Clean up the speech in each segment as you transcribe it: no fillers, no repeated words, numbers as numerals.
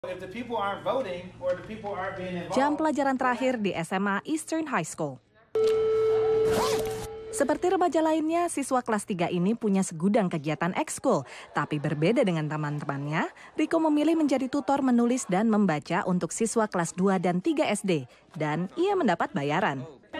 Jam pelajaran terakhir di SMA Eastern High School. Seperti remaja lainnya, siswa kelas 3 ini punya segudang kegiatan ekskul. Tapi berbeda dengan teman-temannya, Rico memilih menjadi tutor menulis dan membaca untuk siswa kelas 2 dan 3 SD. Dan ia mendapat bayaran.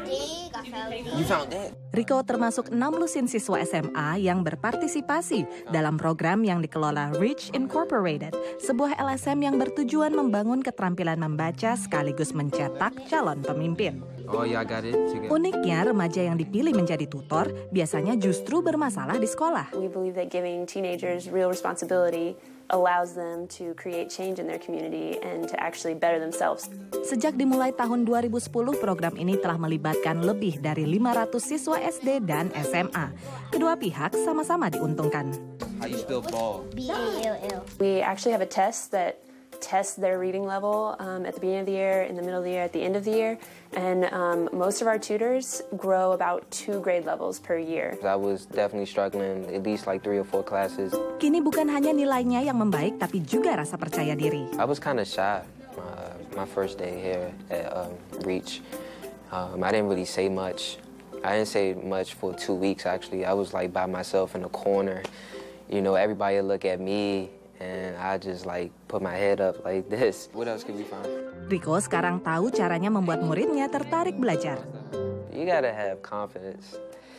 Rico termasuk 6 lusin siswa SMA yang berpartisipasi dalam program yang dikelola Reach Incorporated, sebuah LSM yang bertujuan membangun keterampilan membaca sekaligus mencetak calon pemimpin. Uniknya, remaja yang dipilih menjadi tutor biasanya justru bermasalah di sekolah. We believe that giving teenagers real responsibility allows them to create change in their community and to actually better themselves. Sejak dimulai tahun 2010, program ini telah melibatkan lebih dari 500 siswa SD dan SMA. Kedua pihak sama-sama diuntungkan. How you spell ball? B-A-L-L. We actually have a test that tests their reading level at the beginning of the year, in the middle of the year, at the end of the year. And most of our tutors grow about 2 grade levels per year. I was definitely struggling at least like 3 or 4 classes. Kini bukan hanya nilainya yang membaik, tapi juga rasa percaya diri. I was kind of shy my first day here at Reach. I didn't really say much. I didn't say much for 2 weeks actually. I was like by myself in a corner. You know, everybody look at me. And I just like put my head up like this. What else can we find? Rico sekarang tahu caranya membuat muridnya tertarik belajar. You gotta have confidence.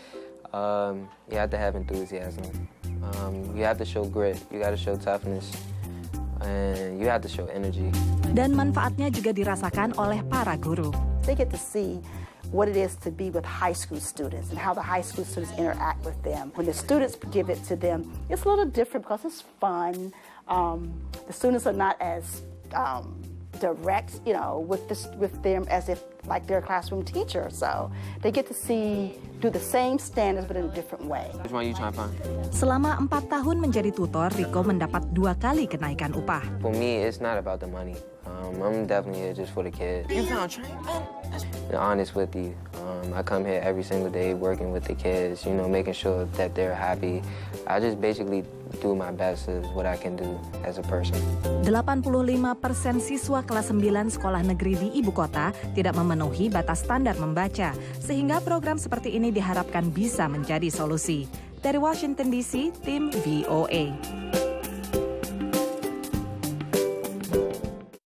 You have to have enthusiasm. You have to show grit. You gotta show toughness. And you have to show energy. Dan manfaatnya juga dirasakan oleh para guru. They get to see what it is to be with high school students and how the high school students interact with them. When the students give it to them, it's a little different because it's fun. The students are not as direct, you know, with them as if like they're a classroom teacher. So they get to do the same standards but in a different way. Which one are you trying to find? Selama 4 tahun menjadi tutor, Rico mendapat 2 kali kenaikan upah. For me, it's not about the money. I'm definitely here just for the kids. You found train? To be honest with you, I come here every single day working with the kids, you know, making sure that they're happy. I just basically do my best as what I can do as a person. 85% siswa kelas 9 sekolah negeri di ibu kota tidak memenuhi batas standar membaca, sehingga program seperti ini diharapkan bisa menjadi solusi. Dari Washington DC, tim VOA.